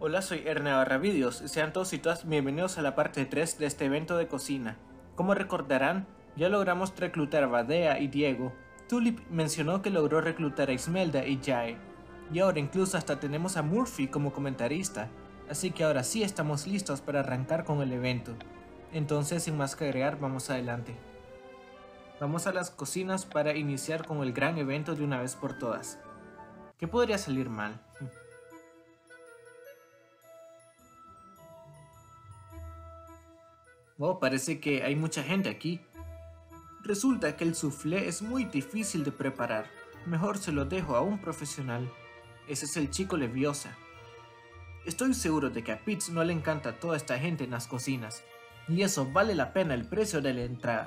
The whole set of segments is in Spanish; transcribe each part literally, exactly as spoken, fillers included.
Hola, soy Erne Barravidios y sean todos y todas bienvenidos a la parte tres de este evento de cocina. Como recordarán, ya logramos reclutar a Badea y Diego. Tulip mencionó que logró reclutar a Ismelda y Jae, y ahora incluso hasta tenemos a Murphy como comentarista, así que ahora sí estamos listos para arrancar con el evento. Entonces, sin más que agregar, vamos adelante. Vamos a las cocinas para iniciar con el gran evento de una vez por todas. ¿Qué podría salir mal? Oh, parece que hay mucha gente aquí. Resulta que el soufflé es muy difícil de preparar. Mejor se lo dejo a un profesional. Ese es el chico Leviosa. Estoy seguro de que a Pitts no le encanta toda esta gente en las cocinas, y eso vale la pena el precio de la entrada.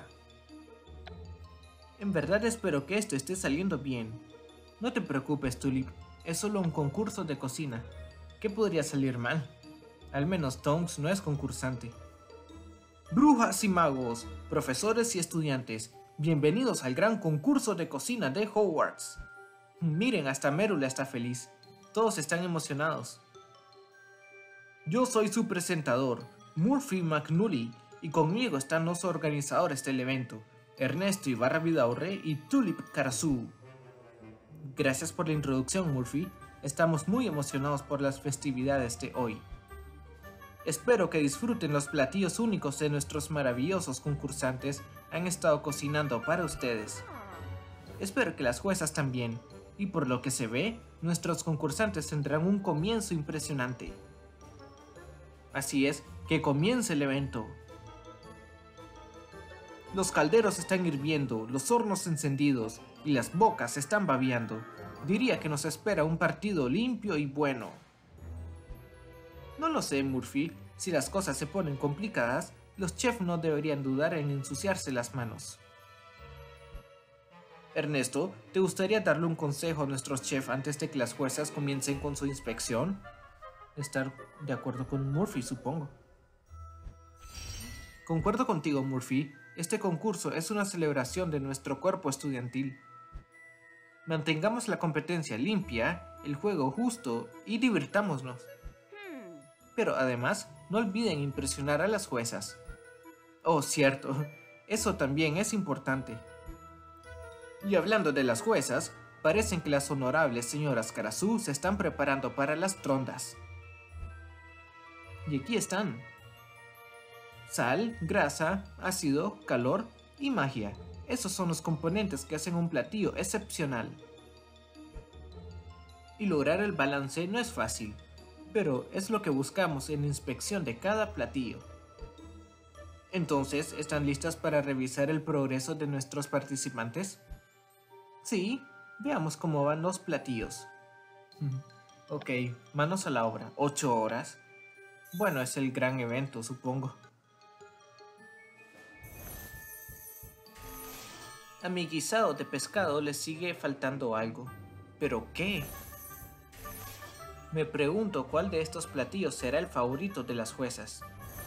En verdad espero que esto esté saliendo bien. No te preocupes, Tulip, es solo un concurso de cocina. ¿Qué podría salir mal? Al menos Tonks no es concursante. Brujas y magos, profesores y estudiantes, bienvenidos al gran concurso de cocina de Hogwarts. Miren, hasta Merula está feliz. Todos están emocionados. Yo soy su presentador, Murphy McNully, y conmigo están los organizadores del evento, Ernesto Ibarra Vidaurre y Tulip Carazú. Gracias por la introducción, Murphy. Estamos muy emocionados por las festividades de hoy. Espero que disfruten los platillos únicos de nuestros maravillosos concursantes han estado cocinando para ustedes. Espero que las juezas también, y por lo que se ve, nuestros concursantes tendrán un comienzo impresionante. Así es, que comience el evento. Los calderos están hirviendo, los hornos encendidos y las bocas están babeando. Diría que nos espera un partido limpio y bueno. No lo sé, Murphy. Si las cosas se ponen complicadas, los chefs no deberían dudar en ensuciarse las manos. Ernesto, ¿te gustaría darle un consejo a nuestros chefs antes de que las juezas comiencen con su inspección? Estar de acuerdo con Murphy, supongo. Concuerdo contigo, Murphy. Este concurso es una celebración de nuestro cuerpo estudiantil. Mantengamos la competencia limpia, el juego justo y divirtámonos. Pero además, no olviden impresionar a las juezas. Oh, cierto, eso también es importante. Y hablando de las juezas, parecen que las honorables señoras Carazú se están preparando para las trondas. Y aquí están. Sal, grasa, ácido, calor y magia. Esos son los componentes que hacen un platillo excepcional. Y lograr el balance no es fácil, pero es lo que buscamos en la inspección de cada platillo. Entonces, ¿están listas para revisar el progreso de nuestros participantes? Sí, veamos cómo van los platillos. Ok, manos a la obra. ¿Ocho horas? Bueno, es el gran evento, supongo. A mi guisado de pescado le sigue faltando algo. ¿Pero qué? Me pregunto cuál de estos platillos será el favorito de las juezas.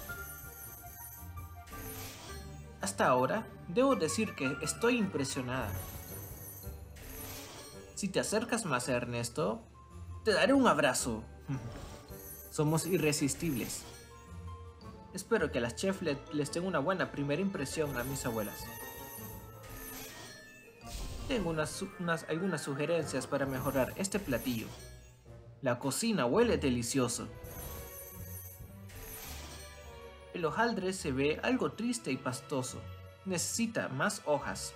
Hasta ahora, debo decir que estoy impresionada. Si te acercas más a Ernesto, te daré un abrazo. Somos irresistibles. Espero que las chefs le, les den una buena primera impresión a mis abuelas. Tengo unas, unas, algunas sugerencias para mejorar este platillo. La cocina huele delicioso. El hojaldre se ve algo triste y pastoso. Necesita más hojas.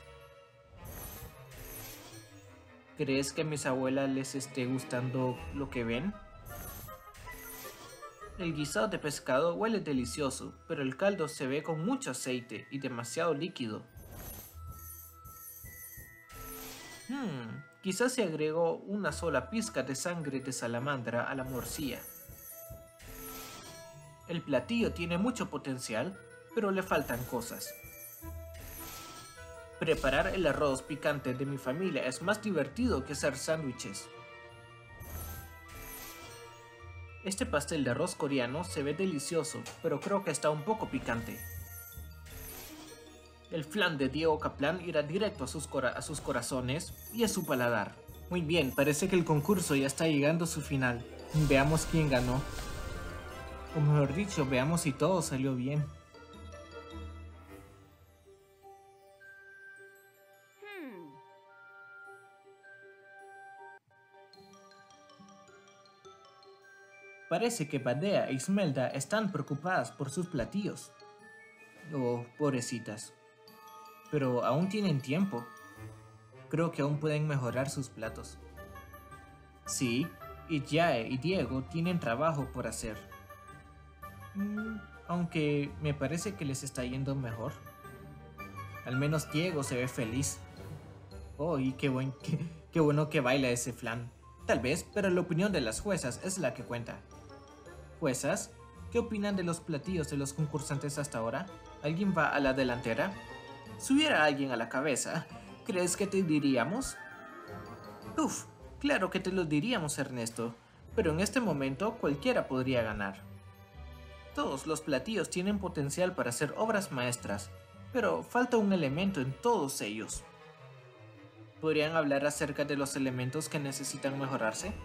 ¿Crees que a mis abuelas les esté gustando lo que ven? El guisado de pescado huele delicioso, pero el caldo se ve con mucho aceite y demasiado líquido. Hmm, quizás se agregó una sola pizca de sangre de salamandra a la morcilla. El platillo tiene mucho potencial, pero le faltan cosas. Preparar el arroz picante de mi familia es más divertido que hacer sándwiches. Este pastel de arroz coreano se ve delicioso, pero creo que está un poco picante. El flan de Diego Kaplan irá directo a sus, a sus corazones y a su paladar. Muy bien, parece que el concurso ya está llegando a su final. Veamos quién ganó. O mejor dicho, veamos si todo salió bien. Parece que Badea e Ismelda están preocupadas por sus platillos. Oh, pobrecitas. Pero aún tienen tiempo. Creo que aún pueden mejorar sus platos. Sí, y Jae y Diego tienen trabajo por hacer. Mm, aunque me parece que les está yendo mejor. Al menos Diego se ve feliz. Oh, y qué, buen, qué, qué bueno que baila ese flan. Tal vez, pero la opinión de las juezas es la que cuenta. ¿Juezas? ¿Qué opinan de los platillos de los concursantes hasta ahora? ¿Alguien va a la delantera? Si hubiera alguien a la cabeza, ¿crees que te diríamos? Uf, claro que te lo diríamos, Ernesto, pero en este momento cualquiera podría ganar. Todos los platillos tienen potencial para ser obras maestras, pero falta un elemento en todos ellos. ¿Podrían hablar acerca de los elementos que necesitan mejorarse?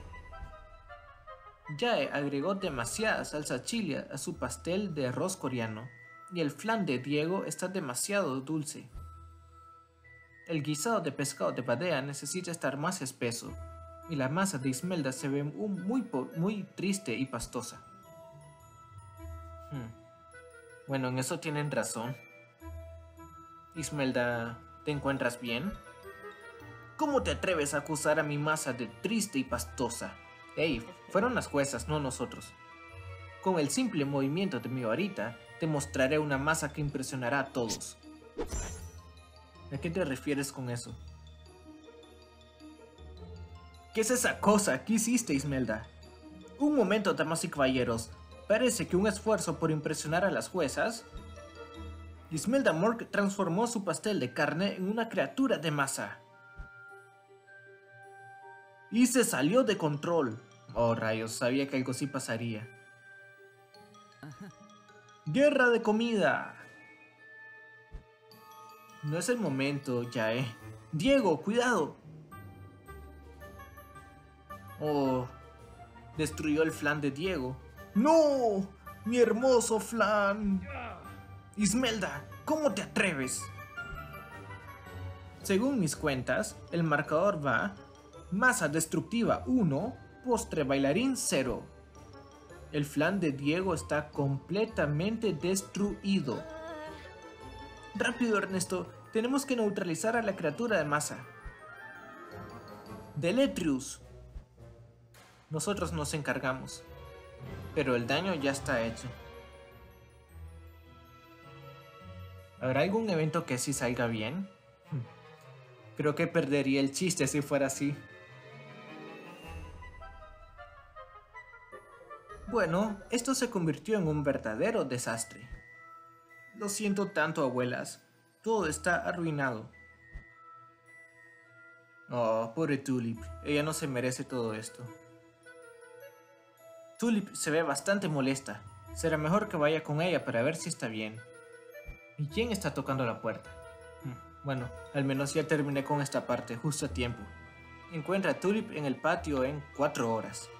Jae agregó demasiada salsa chili a su pastel de arroz coreano, y el flan de Diego está demasiado dulce. El guisado de pescado de Badea necesita estar más espeso, y la masa de Ismelda se ve muy, muy triste y pastosa. Hmm. Bueno, en eso tienen razón. Ismelda, ¿te encuentras bien? ¿Cómo te atreves a acusar a mi masa de triste y pastosa? Hey, fueron las juezas, no nosotros. Con el simple movimiento de mi varita, te mostraré una masa que impresionará a todos. ¿A qué te refieres con eso? ¿Qué es esa cosa? ¿Qué hiciste, Ismelda? Un momento, damas y caballeros. Parece que un esfuerzo por impresionar a las juezas. Ismelda Mork transformó su pastel de carne en una criatura de masa. Y se salió de control. Oh, rayos, sabía que algo sí pasaría. ¡Guerra de comida! No es el momento, Jae. ¡Diego, cuidado! Oh, destruyó el flan de Diego. ¡No! ¡Mi hermoso flan! Ismelda, ¿cómo te atreves? Según mis cuentas, el marcador va: masa destructiva uno, postre bailarín cero. El flan de Diego está completamente destruido. Rápido, Ernesto, tenemos que neutralizar a la criatura de masa. Deletrius. Nosotros nos encargamos, pero el daño ya está hecho. ¿Habrá algún evento que sí salga bien? Creo que perdería el chiste si fuera así. Bueno, esto se convirtió en un verdadero desastre. Lo siento tanto, abuelas. Todo está arruinado. Oh, pobre Tulip. Ella no se merece todo esto. Tulip se ve bastante molesta. Será mejor que vaya con ella para ver si está bien. ¿Y quién está tocando la puerta? Bueno, al menos ya terminé con esta parte justo a tiempo. Encuentra a Tulip en el patio en cuatro horas.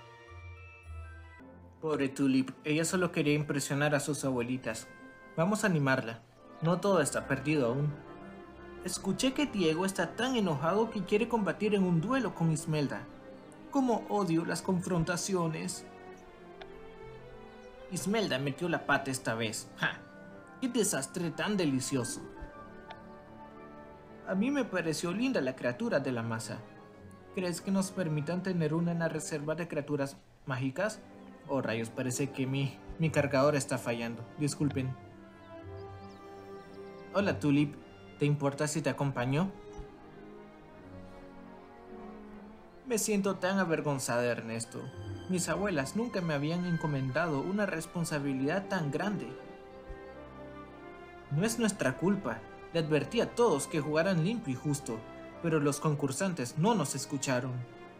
Pobre Tulip, ella solo quería impresionar a sus abuelitas. Vamos a animarla. No todo está perdido aún. Escuché que Diego está tan enojado que quiere combatir en un duelo con Ismelda. Cómo odio las confrontaciones. Ismelda metió la pata esta vez. ¡Ja! ¡Qué desastre tan delicioso! A mí me pareció linda la criatura de la masa. ¿Crees que nos permitan tener una en la reserva de criaturas mágicas? Oh, rayos, parece que mi, mi cargador está fallando. Disculpen. Hola, Tulip. ¿Te importa si te acompaño? Me siento tan avergonzada, Ernesto. Mis abuelas nunca me habían encomendado una responsabilidad tan grande. No es nuestra culpa. Le advertí a todos que jugaran limpio y justo, pero los concursantes no nos escucharon.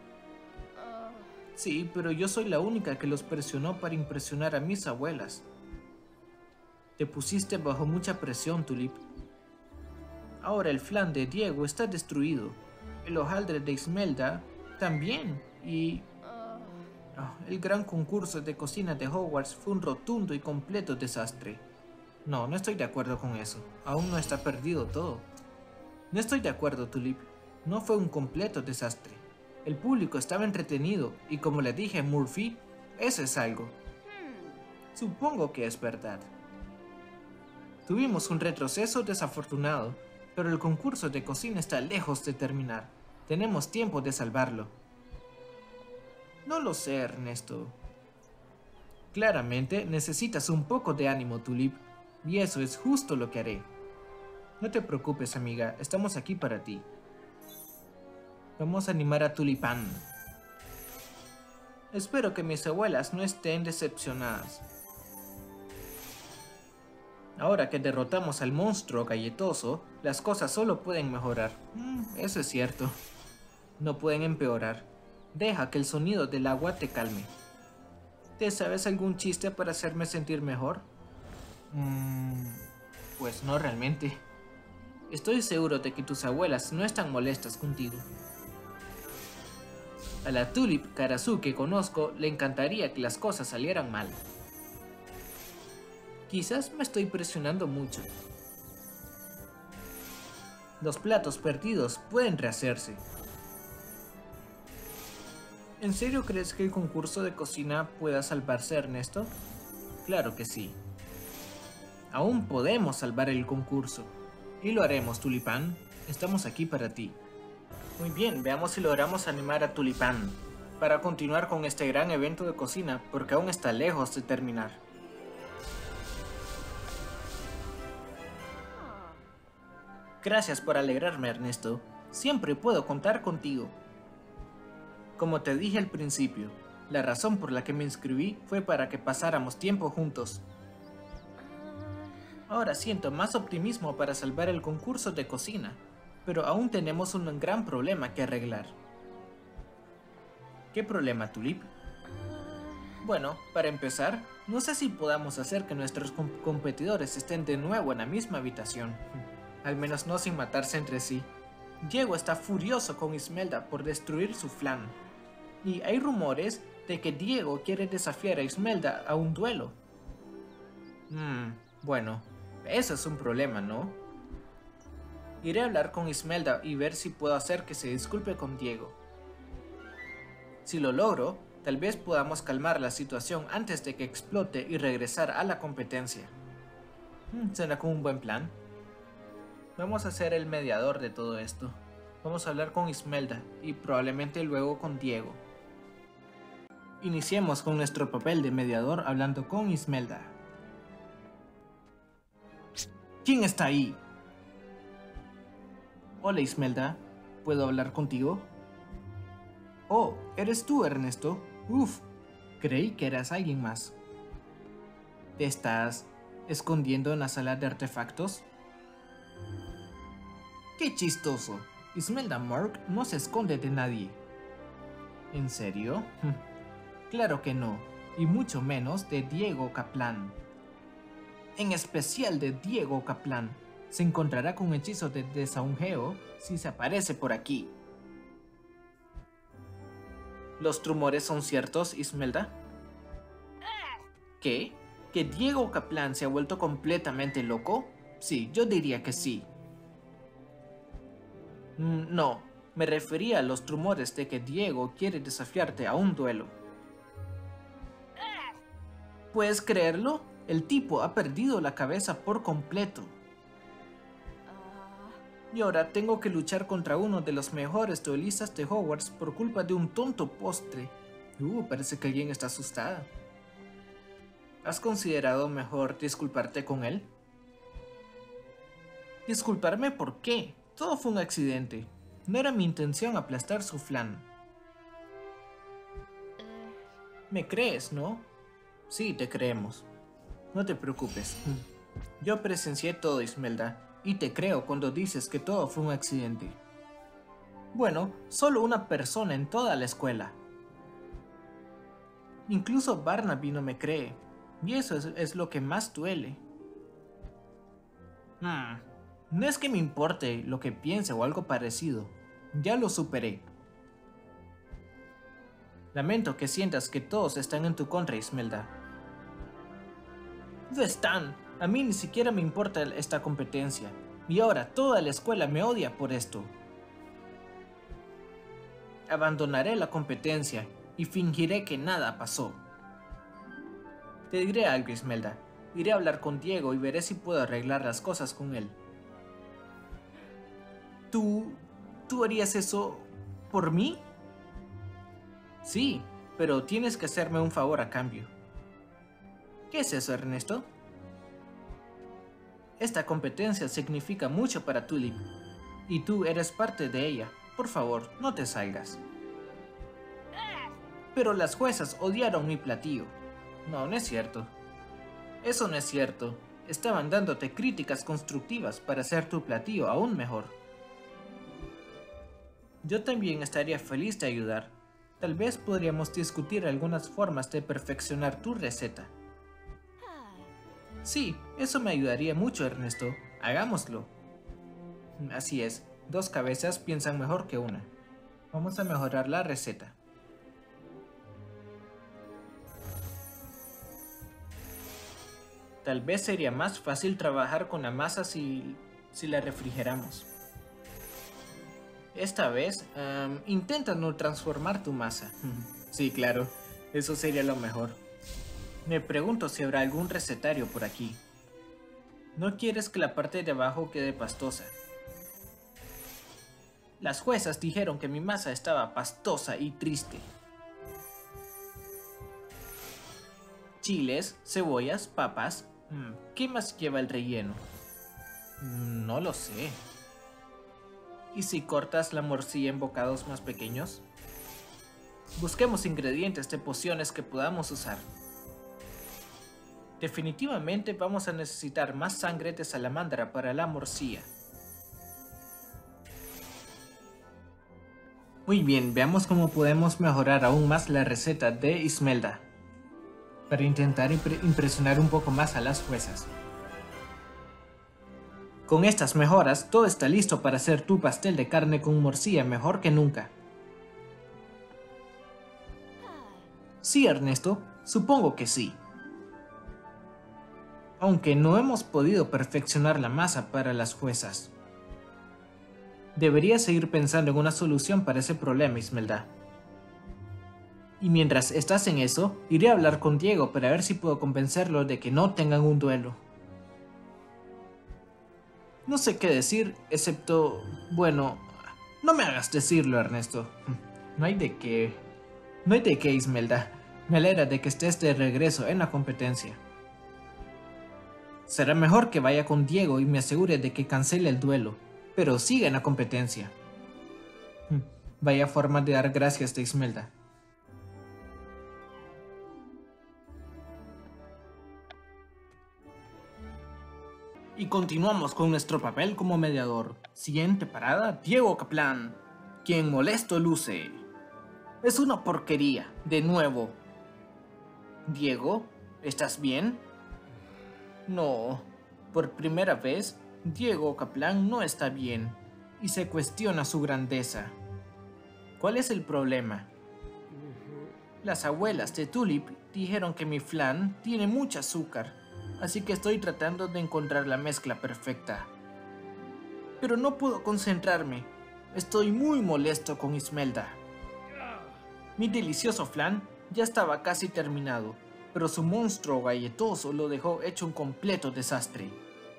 Sí, pero yo soy la única que los presionó para impresionar a mis abuelas. Te pusiste bajo mucha presión, Tulip. Ahora el flan de Diego está destruido. El hojaldre de Ismelda también. Y... Oh, el gran concurso de cocina de Hogwarts fue un rotundo y completo desastre. No, no estoy de acuerdo con eso. Aún no está perdido todo. No estoy de acuerdo, Tulip. No fue un completo desastre. El público estaba entretenido y como le dije a Murphy, eso es algo. Supongo que es verdad. Tuvimos un retroceso desafortunado, pero el concurso de cocina está lejos de terminar. Tenemos tiempo de salvarlo. No lo sé, Ernesto. Claramente necesitas un poco de ánimo, Tulip, y eso es justo lo que haré. No te preocupes, amiga, estamos aquí para ti. Vamos a animar a Tulipán. Espero que mis abuelas no estén decepcionadas. Ahora que derrotamos al monstruo galletoso, las cosas solo pueden mejorar. Mm, eso es cierto. No pueden empeorar. Deja que el sonido del agua te calme. ¿Te sabes algún chiste para hacerme sentir mejor? Mm, pues no realmente. Estoy seguro de que tus abuelas no están molestas contigo. A la Tulip Karasu que conozco le encantaría que las cosas salieran mal. Quizás me estoy presionando mucho. Los platos perdidos pueden rehacerse. ¿En serio crees que el concurso de cocina pueda salvarse, Ernesto? Claro que sí. Aún podemos salvar el concurso. Y lo haremos, Tulipán. Estamos aquí para ti. Muy bien, veamos si logramos animar a Tulipán para continuar con este gran evento de cocina, porque aún está lejos de terminar. Gracias por alegrarme, Ernesto. Siempre puedo contar contigo. Como te dije al principio, la razón por la que me inscribí fue para que pasáramos tiempo juntos. Ahora siento más optimismo para salvar el concurso de cocina, pero aún tenemos un gran problema que arreglar. ¿Qué problema, Tulip? Bueno, para empezar, no sé si podamos hacer que nuestros com- competidores estén de nuevo en la misma habitación. Al menos no sin matarse entre sí. Diego está furioso con Ismelda por destruir su flan. Y hay rumores de que Diego quiere desafiar a Ismelda a un duelo. Hmm, bueno, eso es un problema, ¿no? Iré a hablar con Ismelda y ver si puedo hacer que se disculpe con Diego. Si lo logro, tal vez podamos calmar la situación antes de que explote y regresar a la competencia. Hmm, suena como un buen plan. Vamos a ser el mediador de todo esto. Vamos a hablar con Ismelda y probablemente luego con Diego. Iniciemos con nuestro papel de mediador hablando con Ismelda. ¿Quién está ahí? Hola Ismelda, ¿puedo hablar contigo? Oh, ¿eres tú, Ernesto? Uf, creí que eras alguien más. ¿Te estás escondiendo en la sala de artefactos? ¡Qué chistoso! Ismelda Mark no se esconde de nadie. ¿En serio? Claro que no, y mucho menos de Diego Kaplan. En especial de Diego Kaplan. Se encontrará con un hechizo de desaungeo si se aparece por aquí. ¿Los rumores son ciertos, Ismelda? ¿Qué? ¿Que Diego Kaplan se ha vuelto completamente loco? Sí, yo diría que sí. Mm, no, me refería a los rumores de que Diego quiere desafiarte a un duelo. ¿Puedes creerlo? El tipo ha perdido la cabeza por completo. Y ahora tengo que luchar contra uno de los mejores duelistas de Hogwarts por culpa de un tonto postre. Uh, parece que alguien está asustada. ¿Has considerado mejor disculparte con él? ¿Disculparme por qué? Todo fue un accidente. No era mi intención aplastar su flan. ¿Me crees, no? Sí, te creemos. No te preocupes. Yo presencié todo, Ismelda. Y te creo cuando dices que todo fue un accidente. Bueno, solo una persona en toda la escuela. Incluso Barnaby no me cree. Y eso es, es lo que más duele. Hmm, no es que me importe lo que piense o algo parecido. Ya lo superé. Lamento que sientas que todos están en tu contra, Ismelda. No están. A mí ni siquiera me importa esta competencia. Y ahora toda la escuela me odia por esto. Abandonaré la competencia y fingiré que nada pasó. Te diré algo, Ismelda. Iré a hablar con Diego y veré si puedo arreglar las cosas con él. ¿Tú... tú harías eso por mí? Sí, pero tienes que hacerme un favor a cambio. ¿Qué es eso, Ernesto? Esta competencia significa mucho para Tulip, y tú eres parte de ella. Por favor, no te salgas. Pero las juezas odiaron mi platillo. No, no es cierto. Eso no es cierto. Estaban dándote críticas constructivas para hacer tu platillo aún mejor. Yo también estaría feliz de ayudar. Tal vez podríamos discutir algunas formas de perfeccionar tu receta. Sí, eso me ayudaría mucho, Ernesto. Hagámoslo. Así es, dos cabezas piensan mejor que una. Vamos a mejorar la receta. Tal vez sería más fácil trabajar con la masa si, si la refrigeramos. Esta vez, um, intenta no transformar tu masa. Sí, claro, eso sería lo mejor. Me pregunto si habrá algún recetario por aquí. No quieres que la parte de abajo quede pastosa. Las juezas dijeron que mi masa estaba pastosa y triste. Chiles, cebollas, papas. ¿Qué más lleva el relleno? No lo sé. ¿Y si cortas la morcilla en bocados más pequeños? Busquemos ingredientes de pociones que podamos usar. Definitivamente vamos a necesitar más sangre de salamandra para la morcilla. Muy bien, veamos cómo podemos mejorar aún más la receta de Ismelda, para intentar impre- impresionar un poco más a las juezas. Con estas mejoras, todo está listo para hacer tu pastel de carne con morcilla mejor que nunca. Sí, Ernesto, supongo que sí. Aunque no hemos podido perfeccionar la masa para las juezas. Deberías seguir pensando en una solución para ese problema, Ismelda. Y mientras estás en eso, iré a hablar con Diego para ver si puedo convencerlo de que no tengan un duelo. No sé qué decir, excepto... bueno, no me hagas decirlo, Ernesto. No hay de qué... No hay de qué, Ismelda. Me alegra de que estés de regreso en la competencia. Será mejor que vaya con Diego y me asegure de que cancele el duelo, pero siga en la competencia. Vaya forma de dar gracias de Ismelda. Y continuamos con nuestro papel como mediador. Siguiente parada, Diego Kaplan, quien molesto luce. Es una porquería, de nuevo. Diego, ¿estás bien? No, por primera vez, Diego Kaplan no está bien y se cuestiona su grandeza. ¿Cuál es el problema? Las abuelas de Tulip dijeron que mi flan tiene mucho azúcar, así que estoy tratando de encontrar la mezcla perfecta. Pero no puedo concentrarme, estoy muy molesto con Ismelda. Mi delicioso flan ya estaba casi terminado, pero su monstruo galletoso lo dejó hecho un completo desastre.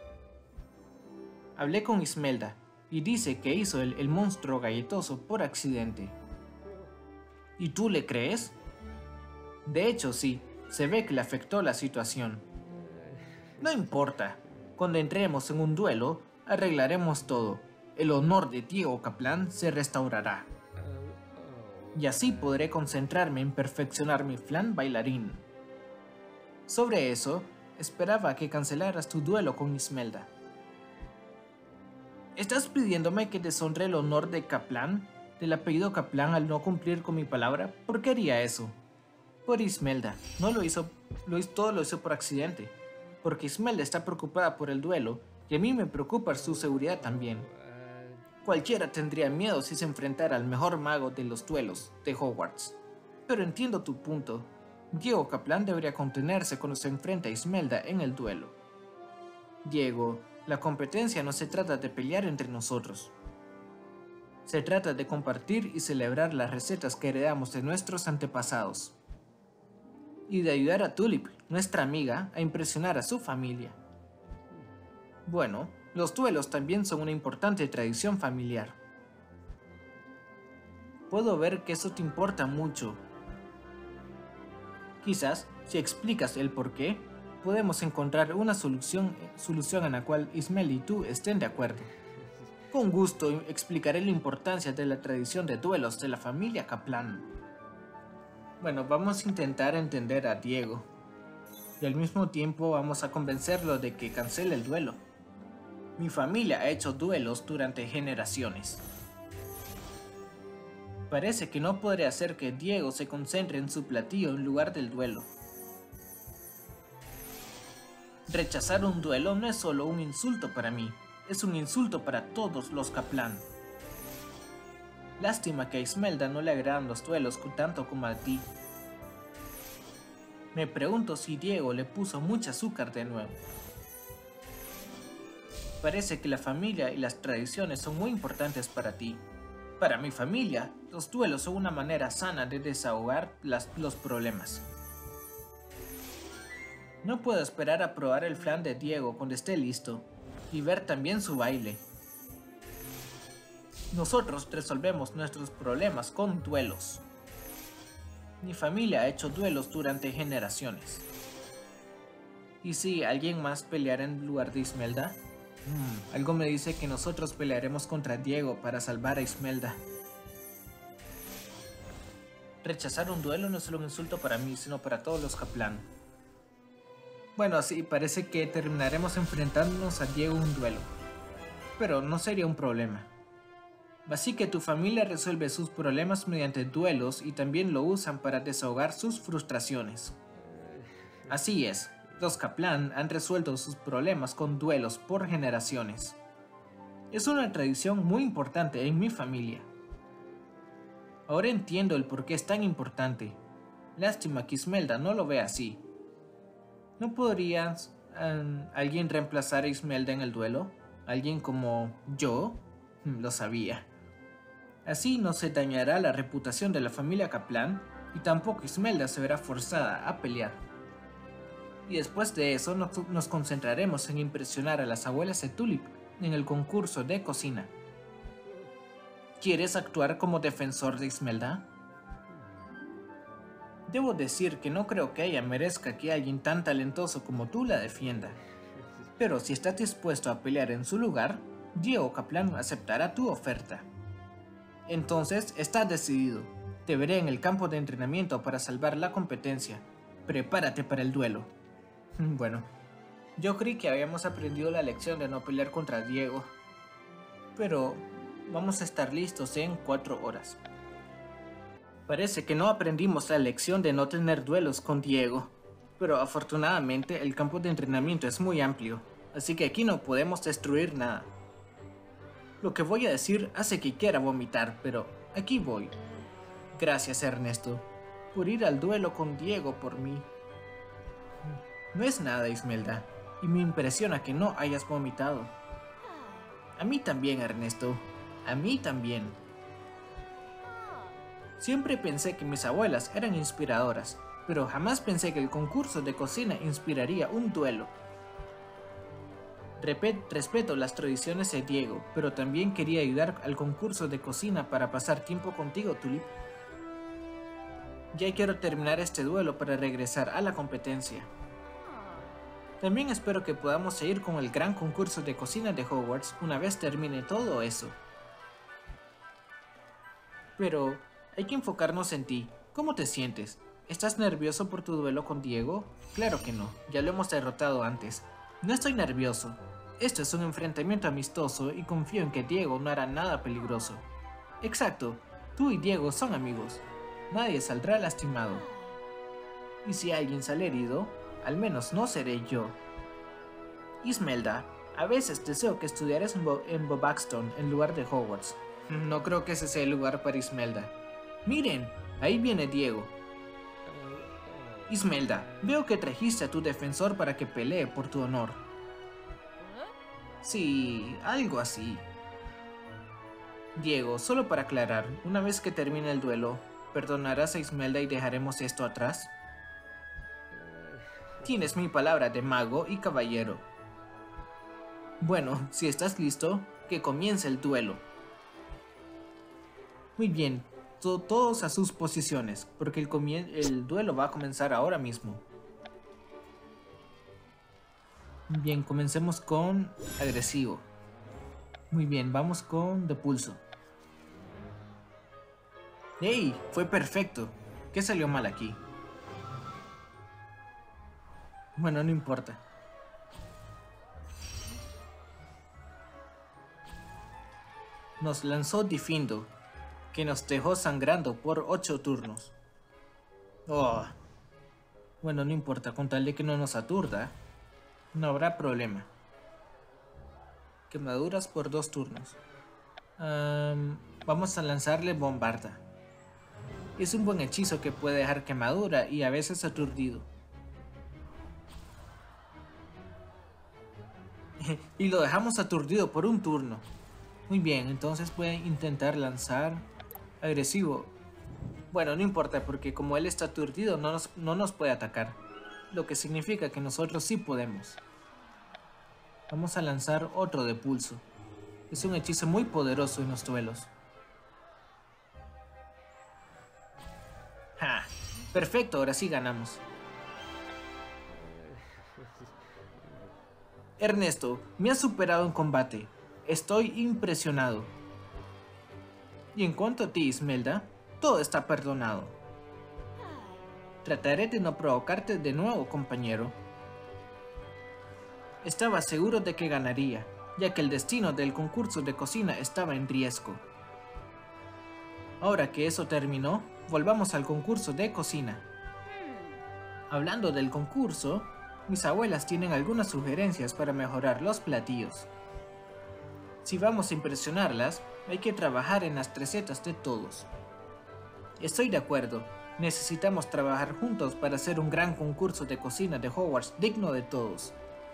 Hablé con Ismelda y dice que hizo el, el monstruo galletoso por accidente. ¿Y tú le crees? De hecho sí, se ve que le afectó la situación. No importa, cuando entremos en un duelo, arreglaremos todo. El honor de Diego Kaplan se restaurará. Y así podré concentrarme en perfeccionar mi flan bailarín. Sobre eso, esperaba que cancelaras tu duelo con Ismelda. ¿Estás pidiéndome que deshonre el honor de Kaplan, del apellido Kaplan, al no cumplir con mi palabra? ¿Por qué haría eso? Por Ismelda, no lo hizo, lo hizo, todo lo hizo por accidente. Porque Ismelda está preocupada por el duelo y a mí me preocupa su seguridad también. Cualquiera tendría miedo si se enfrentara al mejor mago de los duelos de Hogwarts. pero entiendo tu punto. Diego Kaplan debería contenerse cuando se enfrenta a Ismelda en el duelo. Diego, la competencia no se trata de pelear entre nosotros. Se trata de compartir y celebrar las recetas que heredamos de nuestros antepasados. Y de ayudar a Tulip, nuestra amiga, a impresionar a su familia. Bueno, los duelos también son una importante tradición familiar. Puedo ver que eso te importa mucho. Quizás, si explicas el porqué, podemos encontrar una solución, solución en la cual Ismel y tú estén de acuerdo. Con gusto explicaré la importancia de la tradición de duelos de la familia Kaplan. Bueno, vamos a intentar entender a Diego. Y al mismo tiempo vamos a convencerlo de que cancele el duelo. Mi familia ha hecho duelos durante generaciones. Parece que no podré hacer que Diego se concentre en su platillo en lugar del duelo. Rechazar un duelo no es solo un insulto para mí, es un insulto para todos los Kaplan. Lástima que a Ismelda no le agradan los duelos tanto como a ti. Me pregunto si Diego le puso mucho azúcar de nuevo. Parece que la familia y las tradiciones son muy importantes para ti. Para mi familia, los duelos son una manera sana de desahogar las, los problemas. No puedo esperar a probar el flan de Diego cuando esté listo, y ver también su baile. Nosotros resolvemos nuestros problemas con duelos. Mi familia ha hecho duelos durante generaciones. ¿Y si alguien más peleara en lugar de Ismelda? Hmm, algo me dice que nosotros pelearemos contra Diego para salvar a Ismelda. Rechazar un duelo no es solo un insulto para mí, sino para todos los Kaplan. Bueno, sí, parece que terminaremos enfrentándonos a Diego en un duelo. Pero no sería un problema. Así que tu familia resuelve sus problemas mediante duelos y también lo usan para desahogar sus frustraciones. Así es, los Kaplan han resuelto sus problemas con duelos por generaciones. Es una tradición muy importante en mi familia. Ahora entiendo el por qué es tan importante. Lástima que Ismelda no lo vea así. ¿No podría um, alguien reemplazar a Ismelda en el duelo? ¿Alguien como yo? Lo sabía. Así no se dañará la reputación de la familia Kaplan y tampoco Ismelda se verá forzada a pelear. Y después de eso nos, nos concentraremos en impresionar a las abuelas de Tulip en el concurso de cocina. ¿Quieres actuar como defensor de Ismelda? Debo decir que no creo que ella merezca que alguien tan talentoso como tú la defienda. Pero si estás dispuesto a pelear en su lugar, Diego Kaplan aceptará tu oferta. Entonces, está decidido. Te veré en el campo de entrenamiento para salvar la competencia. Prepárate para el duelo. Bueno, yo creí que habíamos aprendido la lección de no pelear contra Diego. Pero vamos a estar listos en cuatro horas. Parece que no aprendimos la lección de no tener duelos con Diego, pero afortunadamente el campo de entrenamiento es muy amplio, así que aquí no podemos destruir nada. Lo que voy a decir hace que quiera vomitar, pero aquí voy. Gracias, Ernesto, por ir al duelo con Diego por mí. No es nada, Ismelda, y me impresiona que no hayas vomitado. A mí también, Ernesto, a mí también. Siempre pensé que mis abuelas eran inspiradoras, pero jamás pensé que el concurso de cocina inspiraría un duelo. Repet, respeto las tradiciones de Diego, pero también quería ayudar al concurso de cocina para pasar tiempo contigo, Tulip. Ya quiero terminar este duelo para regresar a la competencia. También espero que podamos seguir con el gran concurso de cocina de Hogwarts una vez termine todo eso. Pero hay que enfocarnos en ti. ¿Cómo te sientes? ¿Estás nervioso por tu duelo con Diego? Claro que no, ya lo hemos derrotado antes. No estoy nervioso. Esto es un enfrentamiento amistoso y confío en que Diego no hará nada peligroso. Exacto, tú y Diego son amigos. Nadie saldrá lastimado. Y si alguien sale herido, al menos no seré yo. Ismelda, a veces deseo que estudiaras en, Bo en Bobaxton en lugar de Hogwarts. No creo que ese sea el lugar para Ismelda. Miren, ahí viene Diego. Ismelda, veo que trajiste a tu defensor para que pelee por tu honor. Sí, algo así. Diego, solo para aclarar, una vez que termine el duelo, ¿perdonarás a Ismelda y dejaremos esto atrás? Tienes mi palabra de mago y caballero. Bueno, si estás listo, que comience el duelo. Muy bien, to- todos a sus posiciones, porque el, comien- el duelo va a comenzar ahora mismo. Bien, comencemos con agresivo. Muy bien, vamos con de pulso. ¡Ey! Fue perfecto. ¿Qué salió mal aquí? Bueno, no importa. Nos lanzó Difindo, que nos dejó sangrando por ocho turnos. Oh. Bueno, no importa, con tal de que no nos aturda, no habrá problema. Quemaduras por dos turnos. Um, vamos a lanzarle Bombarda. Es un buen hechizo que puede dejar quemadura y a veces aturdido. Y lo dejamos aturdido por un turno. Muy bien, entonces voy a intentar lanzar agresivo. Bueno, no importa porque como él está aturdido no nos, no nos puede atacar. Lo que significa que nosotros sí podemos. Vamos a lanzar otro de pulso. Es un hechizo muy poderoso en los duelos. ¡Ja! Perfecto, ahora sí ganamos. Ernesto, me has superado en combate. Estoy impresionado. Y en cuanto a ti, Ismelda, todo está perdonado. Trataré de no provocarte de nuevo, compañero. Estaba seguro de que ganaría, ya que el destino del concurso de cocina estaba en riesgo. Ahora que eso terminó, volvamos al concurso de cocina. Hablando del concurso, mis abuelas tienen algunas sugerencias para mejorar los platillos. Si vamos a impresionarlas, hay que trabajar en las recetas de todos. Estoy de acuerdo, necesitamos trabajar juntos para hacer un gran concurso de cocina de Hogwarts digno de todos.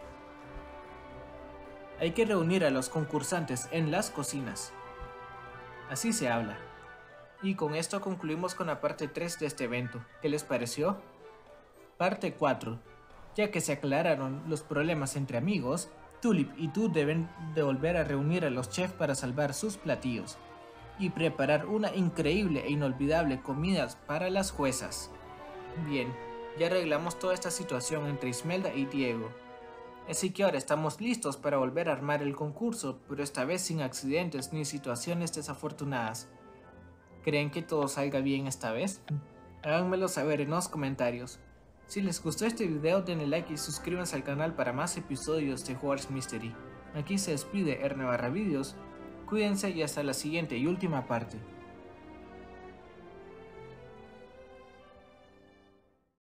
Hay que reunir a los concursantes en las cocinas. Así se habla. Y con esto concluimos con la parte tres de este evento. ¿Qué les pareció? Parte cuatro. Ya que se aclararon los problemas entre amigos, Tulip y tú deben de volver a reunir a los chefs para salvar sus platillos y preparar una increíble e inolvidable comida para las juezas. Bien, ya arreglamos toda esta situación entre Ismelda y Diego. Así que ahora estamos listos para volver a armar el concurso, pero esta vez sin accidentes ni situaciones desafortunadas. ¿Creen que todo salga bien esta vez? Háganmelo saber en los comentarios. Si les gustó este video denle like y suscríbanse al canal para más episodios de Hogwarts Mystery. Aquí se despide Erne Barra Videos, cuídense y hasta la siguiente y última parte.